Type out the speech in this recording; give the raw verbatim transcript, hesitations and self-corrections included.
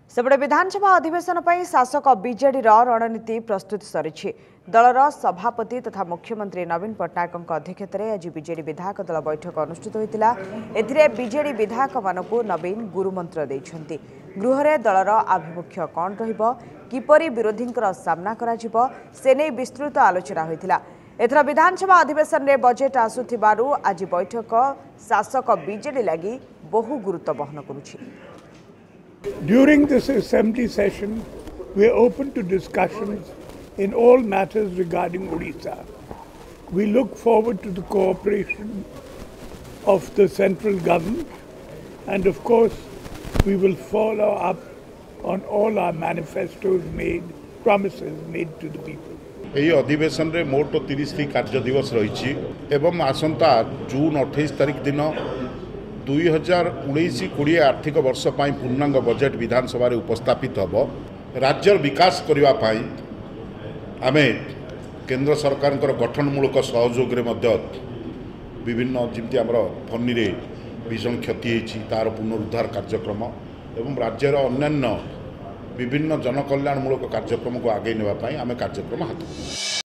सेपटे विधानसभा अधिवेशन पर शासक बीजेडी रणनीति प्रस्तुत सरी दलर सभापति तथा मुख्यमंत्री नवीन पट्टनायक अध्यक्षतार आज बीजेडी विधायक दल बैठक अनुष्ठित होता। एथिरे बीजेडी विधायक मानक नवीन गुरुमंत्र देइछन्ति। गृह में दलर आभिमुख्य कौन रहिबो, किपरि विरोधी सामना कराजिबो से नै विस्तृत आलोचना होइतिला। एथर विधानसभा अधिवेशन में बजेट आसुथिबारु आज बैठक शासक बीजेडी लागि बहु गुरुत्व बहन करुछि। During this assembly session, we are open to discussions in all matters regarding Odisha. We look forward to the cooperation of the central government, and of course, we will follow up on all our manifestos made, promises made to the people. ଏହି ଅଧିବେଶନରେ ମୋଟ ତିରିଶଟି କାର୍ଯ୍ୟ ଦିବସ ରହିଛି ଏବଂ ଆସନ୍ତା ଜୁନ ଅଠେଇଶ ତାରିଖ ଦିନ दुई हजार उन्नीस कोड़े आर्थिक वर्ष पर पूर्णांग बजेट विधानसभा उपस्थापित हम। राज्य विकास करने आम केंद्र सरकार गठनमूलक सहयोग विभिन्न जमी आम फनी भीषण क्षति होती तार पुनरुद्धार कार्यक्रम एवं राज्यर अन्यान्य विभिन्न जनकल्याणमूलक कार्यक्रम को आगे नापी आम कार्यक्रम हाथ